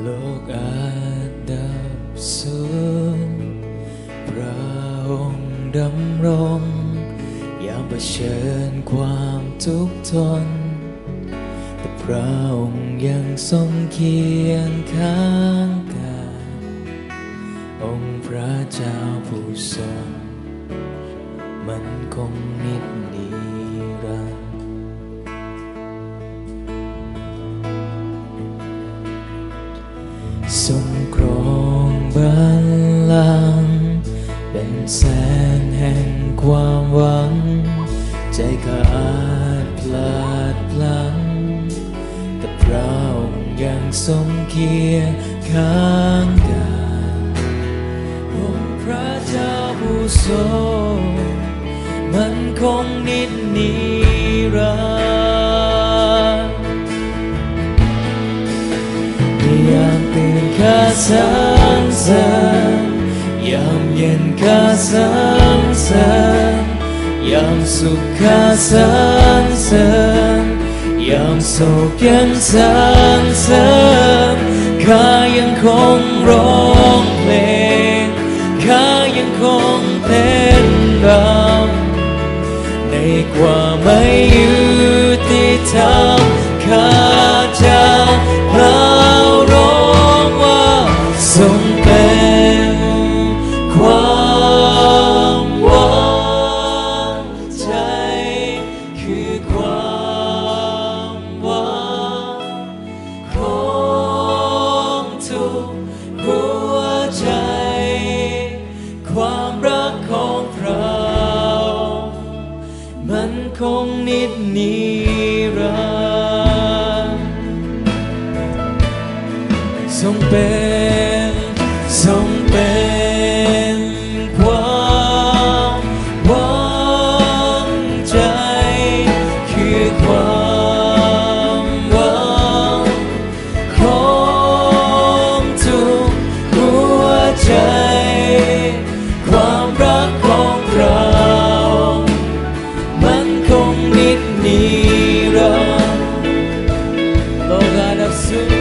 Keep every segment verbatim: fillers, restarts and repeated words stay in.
โลกอาจดับสูญพระองค์ดำรงยามเผชิญความทุกข์ทนแต่พระองค์ยังทรงเคียงข้างกายองค์พระเจ้าผู้ทรงมันคงนิจนิรันดร์ทรงครองบัลลังก์เป็นแสงแห่งความหวังใจข้าอาจพลาดพลั้งแต่พระองค์ยังทรงเคียงข้างกายองค์พระเจ้าผู้ทรงมันคงนิจนิรันดร์ยามตื่นข้าสรรเสริญยามเย็นข้าสรรเสริญยามสุขข้าสรรเสริญยามโศกยังสรรเสริญข้ายังคงร้องเพลงข้ายังคงเต้นรำในความไม่ยุติธรรมข้าจะกล่าวร้องว่าทรงเป็นความหวังใจคือความหวังของทุกหัวใจความรักของเรามันคงนิจนิรันดร์ทรงเป็นทรงเป็นความหวังใจคือความหวังของทุกหัวใจความรักของเรามันคงนิจนิรันดร์โลกอาจดับสูญ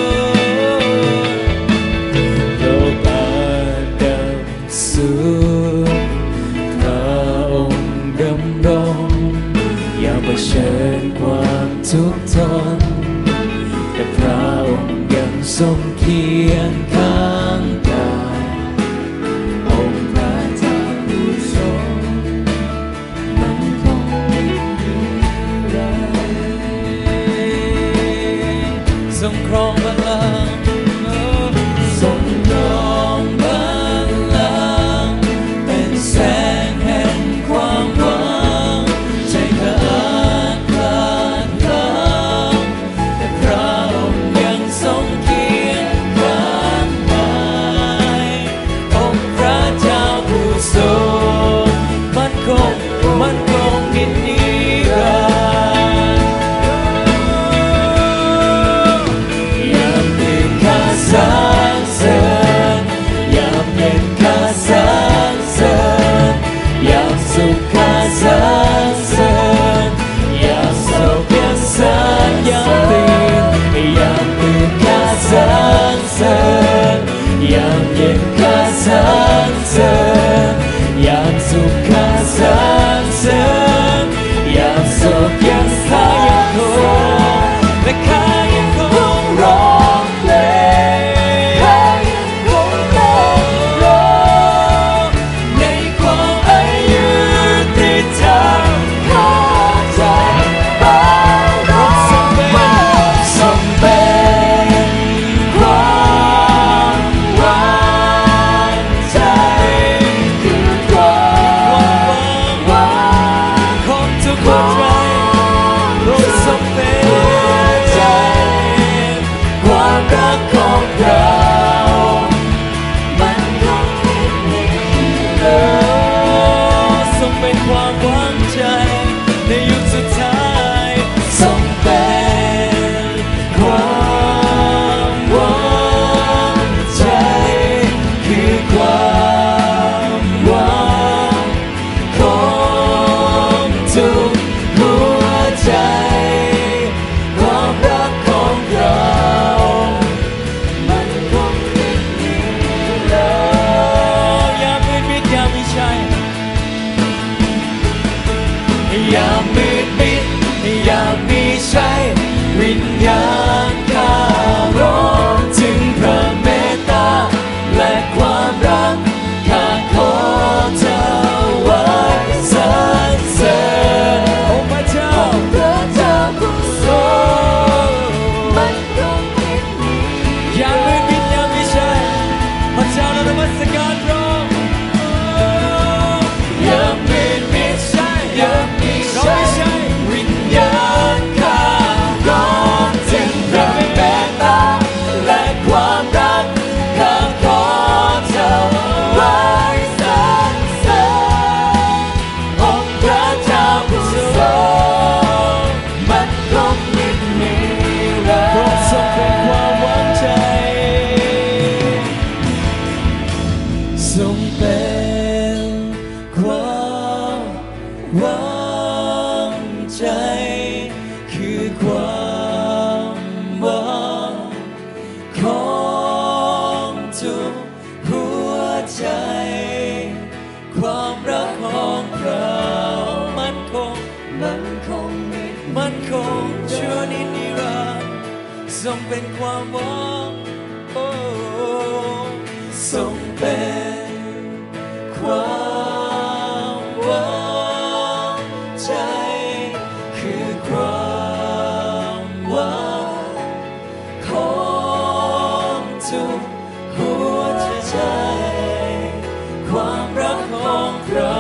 โลกอาจดับสูญพระองค์ดำรงยามเผชิญความทุกข์ทนแต่พระองค์ยังทรงเคียงข้างกายองค์พระเจ้าผู้ทรงมันคงนิจนิรันดร์ทรงครองบัลลังก์ทรงครองบัลลังก์เป็นแสงแห่งความหวังใจข้าอาจพลาดพลั้งแต่พระองค์ยังทรงเคียงข้างกายองค์พระเจ้าผู้ทรงมันคงมันคงนิจนิรันดร์ยามตื่นข้าสรรเสริญยามเย็นข้าสรรเสริญยามสุขข้าสรรเสริญยามโศกยังสรรยามตื่นยามตื่นข้าสรรเสริญยามเย็นข้าสรรเสริญยามสุขข้าสรรเสริญยามโศกยังข้ายังคงและข้ายังคงร้องเพลงข้ายังคงเต้นรำในความอายุติธรรมข้าจะบ่าวร้องทรงเป็นทรงเป็นความหวังใจคือความหวังของทุกหัวใจโปรดทรงเป็นใจความรักของเรามันคงนิจนิรันดร์ทรงเป็นความหวังใจในยุคสุดท้ายทรงเป็นความหวังใจคือความหวังของทุกหัวใจความรักของเราทรงเป็นความหวังโอ้ทรงเป็นความหวังใจคือความหวังของทุกหัวใจความรักของเรา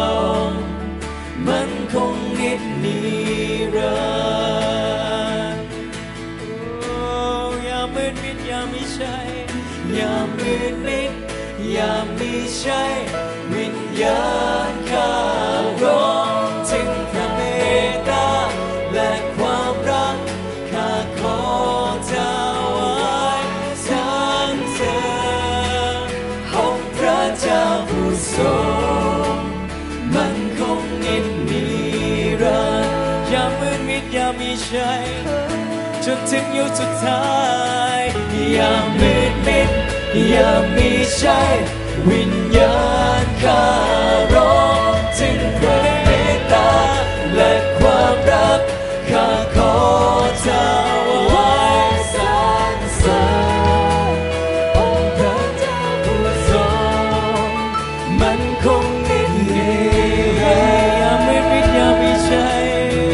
มันคงนิดนิรันดร์โอ้อย่ามืดมิดอย่ามีชัยอย่ามืดมิดอย่ามีชัยวิญญาณข้าร้องถึงพระเมตตาและความรักข้าขอถวายสรรเสริญองค์พระเจ้าผู้ทรงมันคงนิดนิรันดร์อย่ามืดมิดอย่ามีชัยจนถึงยุคสุดท้ายอย่ามืดมิดอย่ามีชัยวิญญาณข้าร้องถึงพระเมตตาและความรักข้าขอถวายสรรเสริญองค์พระเจ้าผู้ทรงมันคงนิดนิรันดร์อย่ามืดมิดอย่ามีชัย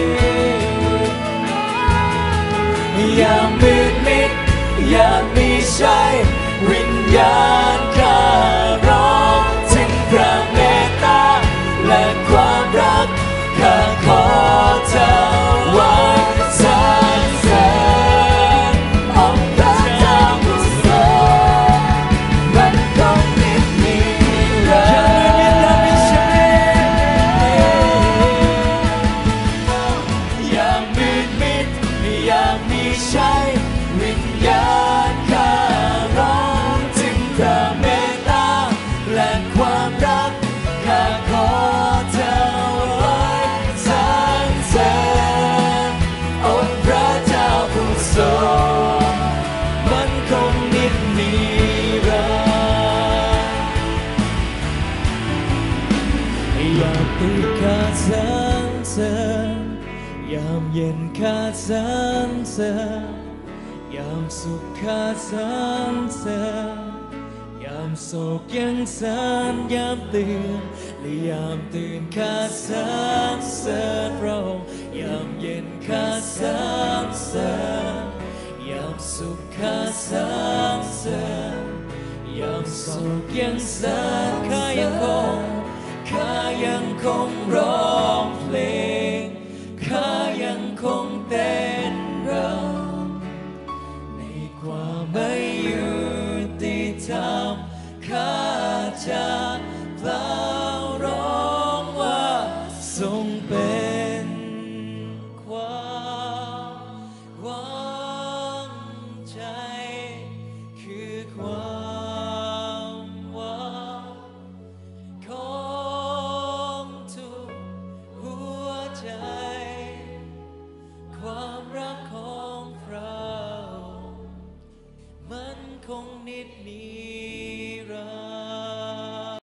อย่ามืดมิดอย่ามีชัยวิญญาณข้าร้องถึงพระเมตตาและความรักข้าขอถวายสรรเสริญองค์พระเจ้าผู้ทรงมันคงนิดนิรันดร์อย่ามืดมิดอย่ามีชัยอย่ามืดมิดอย่ามีชัยวิญญาณข้าร้องถึงพระเมตตาและความรักข้าขอถวายสรรเสริญองค์พระเจ้าผู้ทรงมันคงนิดนิรันดร์ยามตื่นข้าสรรเสริญยามเย็นข้าสรรเสริญยามสุขข้าสรรเสริญยามโศกยังสรรยามตื่นและยามตื่นข้าสรรเสริญพระองค์ยามเย็นข้าสรรเสริญยามสุขข้าสรรเสริญยามโศกยังสรรข้ายังคงข้ายังคงร้องเพลงข้ายังคงเต้นรำในความไม่ยุติธรรมข้าจะเปล่าร้องว่าทรงเป็นความหวังใจคือความหวังของทุกหัวใจความรักของเรามันคงนิดนิรันดร์